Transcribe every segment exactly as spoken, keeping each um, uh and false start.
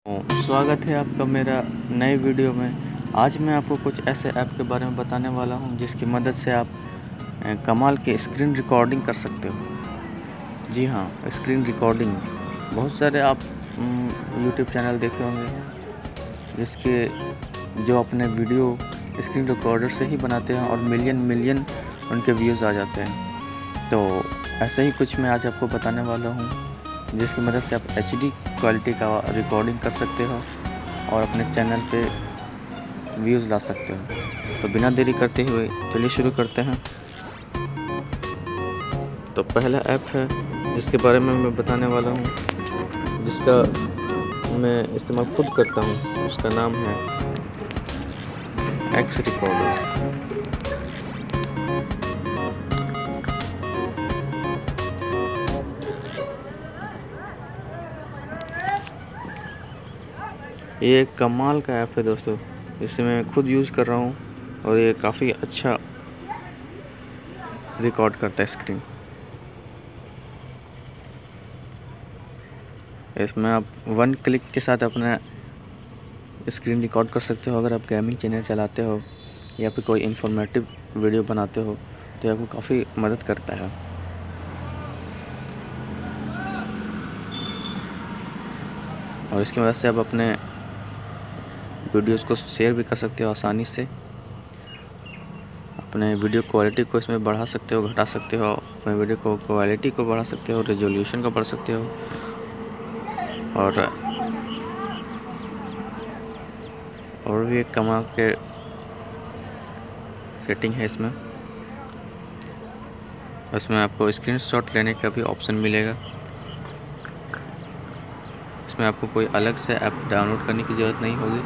स्वागत है आपका मेरा नए वीडियो में। आज मैं आपको कुछ ऐसे ऐप के बारे में बताने वाला हूं जिसकी मदद से आप कमाल की स्क्रीन रिकॉर्डिंग कर सकते हो। जी हाँ, स्क्रीन रिकॉर्डिंग। बहुत सारे आप यूट्यूब चैनल देखे होंगे जिसके जो अपने वीडियो स्क्रीन रिकॉर्डर से ही बनाते हैं और मिलियन मिलियन उनके व्यूज़ आ जाते हैं। तो ऐसे ही कुछ मैं आज आपको बताने वाला हूँ जिसकी मदद से आप एच डी क्वालिटी का रिकॉर्डिंग कर सकते हो और अपने चैनल पे व्यूज़ ला सकते हो। तो बिना देरी करते हुए चलिए शुरू करते हैं। तो पहला ऐप है जिसके बारे में मैं बताने वाला हूँ, जिसका मैं इस्तेमाल खुद करता हूँ। उसका नाम है एक्स रिकॉर्डर। ये एक कमाल का ऐप है दोस्तों, जिसे मैं खुद यूज़ कर रहा हूँ और ये काफ़ी अच्छा रिकॉर्ड करता है स्क्रीन। इसमें आप वन क्लिक के साथ अपना स्क्रीन रिकॉर्ड कर सकते हो। अगर आप गेमिंग चैनल चलाते हो या फिर कोई इन्फॉर्मेटिव वीडियो बनाते हो तो ये आपको काफ़ी मदद करता है। और इसकी मदद से आप अपने वीडियोस को शेयर भी कर सकते हो आसानी से। अपने वीडियो क्वालिटी को इसमें बढ़ा सकते हो, घटा सकते हो। अपने वीडियो को क्वालिटी को बढ़ा सकते हो, रेजोल्यूशन को बढ़ा सकते हो। और और भी एक कमाल के सेटिंग है इसमें। इसमें आपको स्क्रीनशॉट लेने का भी ऑप्शन मिलेगा। इसमें आपको कोई अलग से ऐप डाउनलोड करने की ज़रूरत नहीं होगी।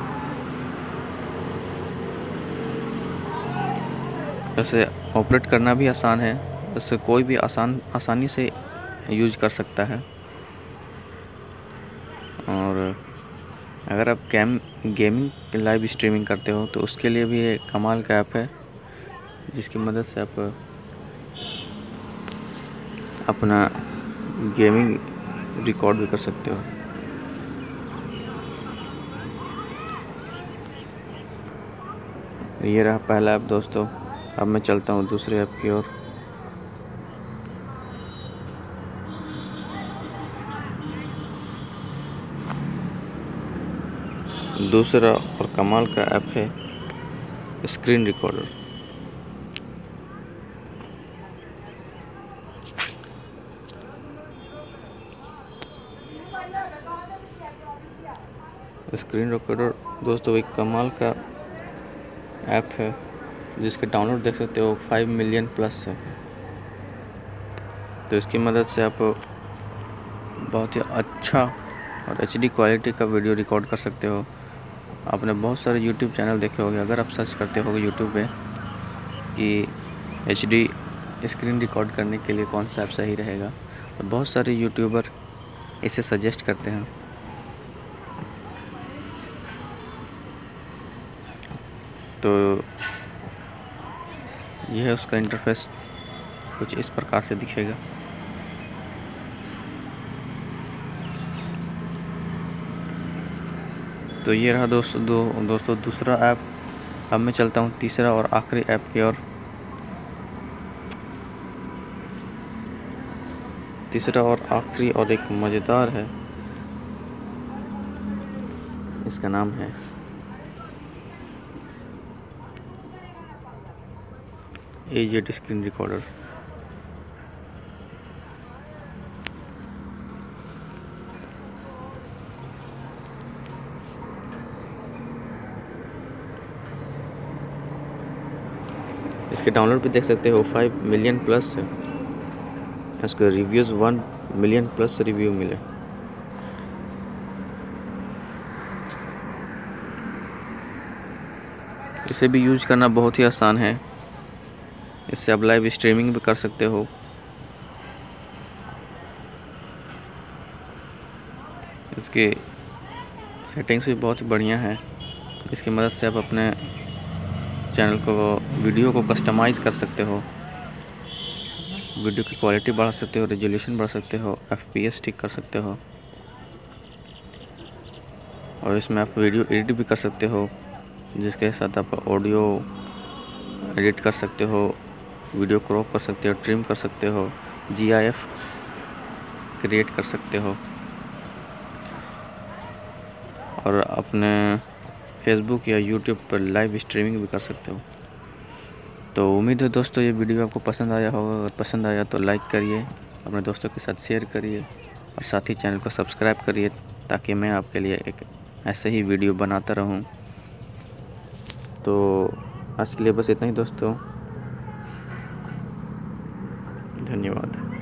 इसे ऑपरेट करना भी आसान है, इससे कोई भी आसान आसानी से यूज कर सकता है। और अगर आप गेम गेमिंग लाइव स्ट्रीमिंग करते हो तो उसके लिए भी एक कमाल का ऐप है, जिसकी मदद से आप अपना गेमिंग रिकॉर्ड भी कर सकते हो। ये रहा पहला ऐप दोस्तों। अब मैं चलता हूँ दूसरे ऐप की ओर। दूसरा और कमाल का ऐप है स्क्रीन रिकॉर्डर। स्क्रीन रिकॉर्डर दोस्तों एक कमाल का ऐप है, जिसके डाउनलोड देख सकते हो फाइव मिलियन प्लस है। तो इसकी मदद से आप बहुत ही अच्छा और एच डी क्वालिटी का वीडियो रिकॉर्ड कर सकते हो। आपने बहुत सारे यूट्यूब चैनल देखे होंगे। अगर आप सर्च करते हो यूट्यूब पे कि एच डी स्क्रीन रिकॉर्ड करने के लिए कौन सा ऐप सही रहेगा, तो बहुत सारे यूट्यूबर इसे सजेस्ट करते हैं। तो यह है उसका इंटरफेस, कुछ इस प्रकार से दिखेगा। तो ये रहा दोस्तों दो दोस्तों दूसरा ऐप। अब मैं चलता हूँ तीसरा और आखिरी ऐप की ओर। तीसरा और आखिरी और एक मज़ेदार है, इसका नाम है एजेड स्क्रीन रिकॉर्डर। इसके डाउनलोड भी देख सकते हो फाइव मिलियन प्लस है। इसके reviews one million plus review मिले। इसे भी यूज करना बहुत ही आसान है। इससे आप लाइव स्ट्रीमिंग भी कर सकते हो। इसके सेटिंग्स भी बहुत ही बढ़िया है। इसकी मदद से आप अपने चैनल को वीडियो को कस्टमाइज़ कर सकते हो, वीडियो की क्वालिटी बढ़ा सकते हो, रेजोल्यूशन बढ़ा सकते हो, एफ पी एस ठीक कर सकते हो। और इसमें आप वीडियो एडिट भी कर सकते हो, जिसके साथ आप ऑडियो एडिट कर सकते हो, वीडियो क्रॉप कर सकते हो, ट्रिम कर सकते हो, जी आई एफ क्रिएट कर सकते हो और अपने फेसबुक या यूट्यूब पर लाइव स्ट्रीमिंग भी कर सकते हो। तो उम्मीद है दोस्तों ये वीडियो आपको पसंद आया होगा। अगर पसंद आया तो लाइक करिए, अपने दोस्तों के साथ शेयर करिए और साथ ही चैनल को सब्सक्राइब करिए, ताकि मैं आपके लिए एक ऐसे ही वीडियो बनाता रहूं। तो आज के लिए बस इतना ही दोस्तों, धन्यवाद।